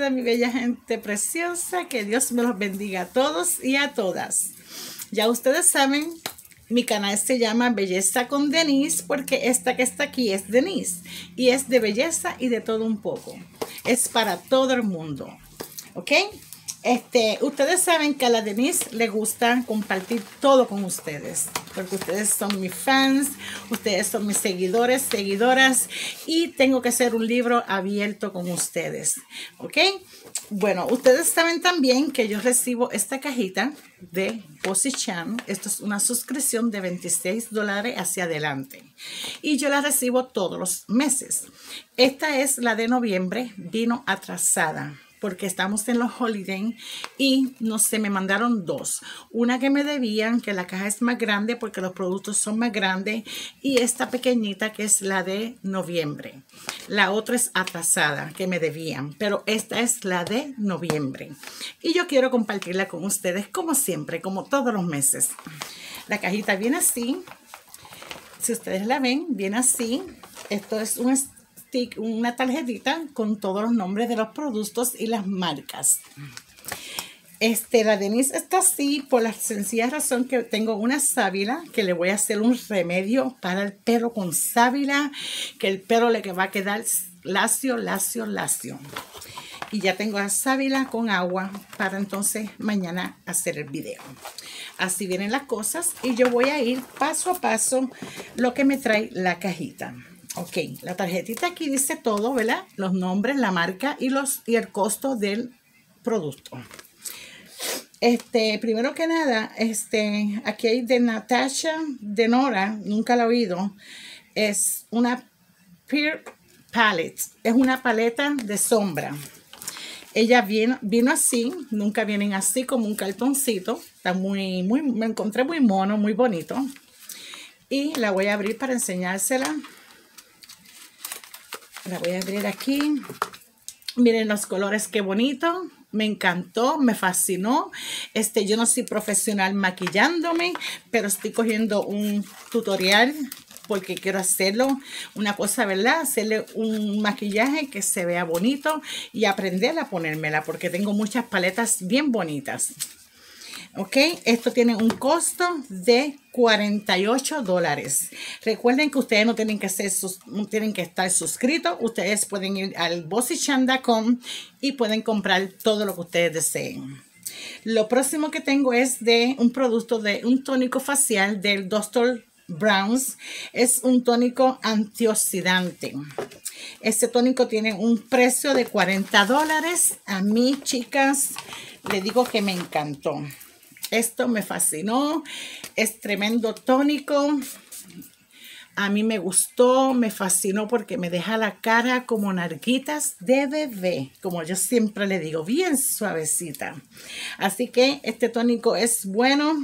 toda mi bella gente preciosa. Que Dios me los bendiga a todos y a todas. Ya ustedes saben, mi canal se llama Belleza con Denise porque esta que está aquí es Denise. Y es de belleza y de todo un poco. Es para todo el mundo. ¿Ok? Ustedes saben que a la Denise le gusta compartir todo con ustedes, porque ustedes son mis fans, ustedes son mis seguidores, seguidoras, y tengo que hacer un libro abierto con ustedes, ¿ok? Bueno, ustedes saben también que yo recibo esta cajita de BossyChan. Esto es una suscripción de $26 hacia adelante, y yo la recibo todos los meses. Esta es la de noviembre, vino atrasada, porque estamos en los holidays y no sé, me mandaron dos. Una que me debían, que la caja es más grande porque los productos son más grandes, y esta pequeñita que es la de noviembre. La otra es atrasada, que me debían, pero esta es la de noviembre. Y yo quiero compartirla con ustedes como siempre, como todos los meses. La cajita viene así. Si ustedes la ven, viene así. Esto es una tarjetita con todos los nombres de los productos y las marcas. La Denise está así por la sencilla razón que tengo una sábila que le voy a hacer un remedio para el pelo con sábila, que el pelo le va a quedar lacio, lacio, lacio. Y ya tengo la sábila con agua para entonces mañana hacer el video. Así vienen las cosas y yo voy a ir paso a paso lo que me trae la cajita. Ok, la tarjetita aquí dice todo, ¿verdad? Los nombres, la marca y el costo del producto. Primero que nada, aquí hay de Natasha Denora, nunca la he oído. Es una Pear Palette, es una paleta de sombra. Ella vino así, nunca vienen así como un cartoncito. Está me encontré muy mono, muy bonito. Y la voy a abrir para enseñársela. La voy a abrir aquí. Miren los colores, qué bonito. Me encantó, me fascinó. Yo no soy profesional maquillándome, pero estoy cogiendo un tutorial porque quiero hacerlo. Una cosa, ¿verdad? Hacerle un maquillaje que se vea bonito y aprender a ponérmela porque tengo muchas paletas bien bonitas. Ok, esto tiene un costo de $48. Recuerden que ustedes no tienen que estar suscritos. Ustedes pueden ir al BossyChan.com y pueden comprar todo lo que ustedes deseen. Lo próximo que tengo es de un producto de un tónico facial del Dr. Brown's. Es un tónico antioxidante. Este tónico tiene un precio de $40. A mí, chicas, le digo que me encantó. Esto me fascinó, es tremendo tónico. A mí me gustó, me fascinó porque me deja la cara como narguitas de bebé, como yo siempre le digo, bien suavecita. Así que este tónico es bueno.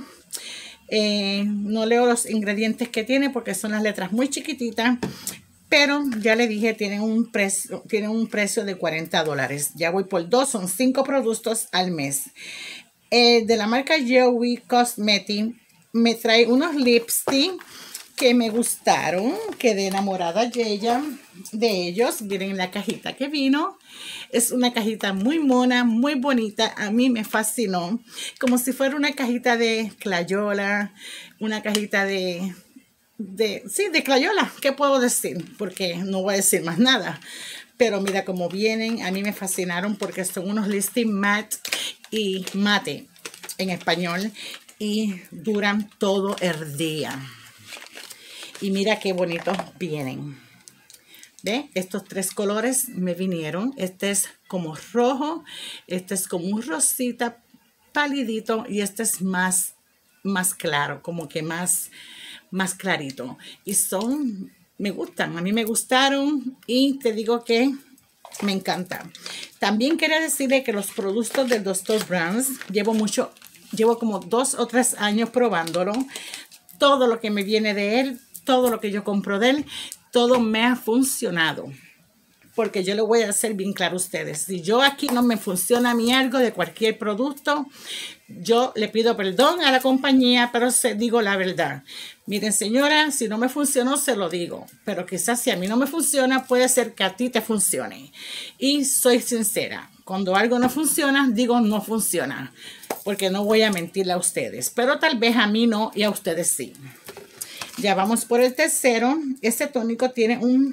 No leo los ingredientes que tiene porque son las letras muy chiquititas, pero ya le dije, tienen un precio de $40. Ya voy por dos, son 5 productos al mes. De la marca Joey Cosmetic me trae unos lipstick que me gustaron, quedé enamorada de ellos. Miren la cajita que vino, es una cajita muy mona, muy bonita. A mí me fascinó, como si fuera una cajita de Crayola, una cajita de Crayola. ¿Qué puedo decir? Porque no voy a decir más nada. Pero mira cómo vienen, a mí me fascinaron porque son unos lipstick matte y mate en español y duran todo el día. Y mira qué bonitos vienen. ¿Ve? Estos 3 colores me vinieron. Este es como rojo, este es como un rosita palidito y este es más claro, como que más clarito. Y me gustan, a mí me gustaron y te digo que me encanta. También quería decirle que los productos del Dr. Brown's llevo como 2 o 3 años probándolo. Todo lo que me viene de él, todo lo que yo compro de él, todo me ha funcionado. Porque yo le voy a hacer bien claro a ustedes. Si yo aquí no me funciona a mí algo de cualquier producto, yo le pido perdón a la compañía, pero digo la verdad. Miren, señora, si no me funcionó, se lo digo. Pero quizás si a mí no me funciona, puede ser que a ti te funcione. Y soy sincera. Cuando algo no funciona, digo no funciona. Porque no voy a mentirle a ustedes. Pero tal vez a mí no y a ustedes sí. Ya vamos por el tercero. Este tónico tiene un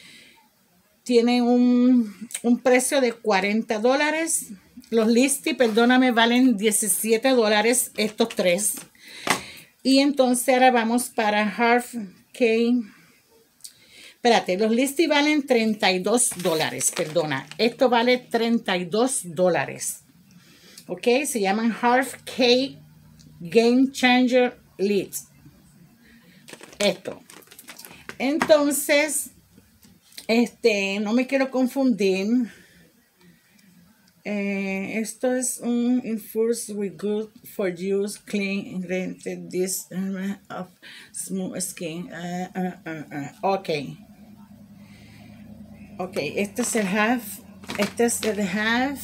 precio de $40. Los Listi, perdóname, valen $17 estos tres. Y entonces ahora vamos para Half K. Espérate, los Listi valen $32, perdona. Esto vale $32. Ok, se llaman Half K Game Changer Lids. Esto. Entonces, no me quiero confundir. Esto es un infused with good for use, clean ingredient, this of smooth skin. Ok. Ok, este es el half. Este es el half.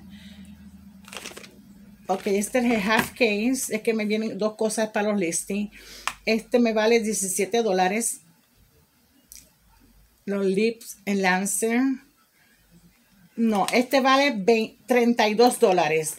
Ok, este es el half case. Es que me vienen dos cosas para los listings. Este me vale $17. Los Lips Enhancer. No, este vale $32.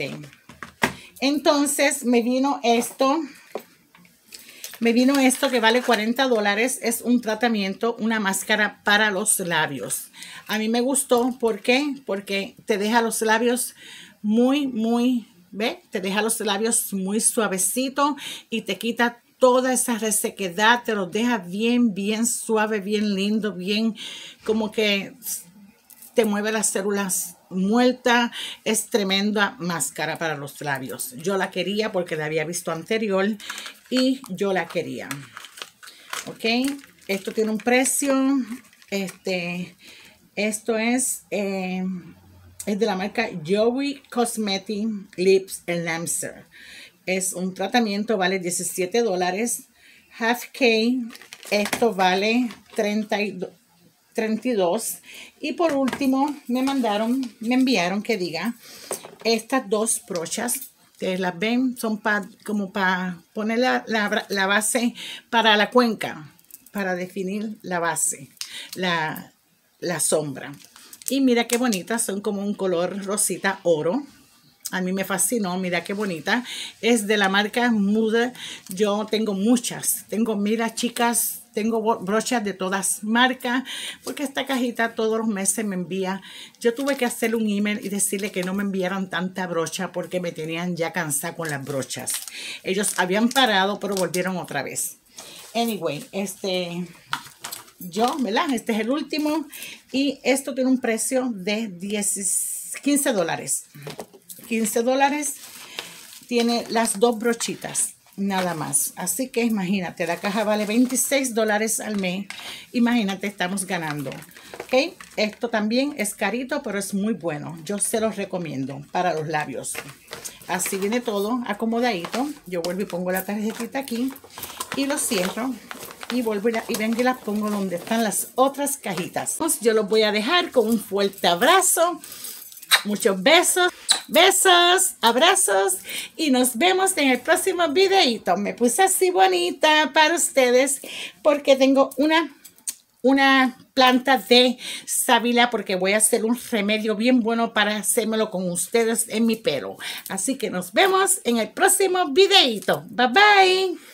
Entonces me vino esto. Me vino esto que vale $40. Es un tratamiento, una máscara para los labios. A mí me gustó. ¿Por qué? Porque te deja los labios muy, ¿ve? Te deja los labios muy suavecitos y te quita toda esa resequedad. Te los deja bien suave, bien lindo, bien como que te mueve las células muertas. Es tremenda máscara para los labios. Yo la quería porque la había visto anterior y yo la quería. Ok, esto tiene un precio. Esto es de la marca Joey Cosmetic Lips Enhancer. Es un tratamiento, vale $17. Half K, esto vale $32. Y por último me enviaron que diga estas dos brochas. Ustedes las ven, son como para poner la base para la cuenca, para definir la base, la sombra. Y mira qué bonitas, son como un color rosita oro. A mí me fascinó, mira qué bonita. Es de la marca Muda. Yo tengo muchas. Mira, chicas, tengo brochas de todas marcas. Porque esta cajita todos los meses me envía. Yo tuve que hacerle un email y decirle que no me enviaran tanta brocha porque me tenían ya cansada con las brochas. Ellos habían parado, pero volvieron otra vez. Anyway, ¿verdad? Este es el último. Y esto tiene un precio de $15. $15. Tiene las dos brochitas, nada más. Así que imagínate, la caja vale $26 al mes. Imagínate, estamos ganando. ¿Ok? Esto también es carito, pero es muy bueno. Yo se los recomiendo para los labios. Así viene todo acomodadito. Yo vuelvo y pongo la tarjetita aquí y lo cierro. Y vuelvo y vengo y las pongo donde están las otras cajitas. Yo los voy a dejar con un fuerte abrazo. Muchos besos, abrazos y nos vemos en el próximo videito. Me puse así bonita para ustedes porque tengo una planta de sábila porque voy a hacer un remedio bien bueno para hacérmelo con ustedes en mi pelo. Así que nos vemos en el próximo videito. Bye bye.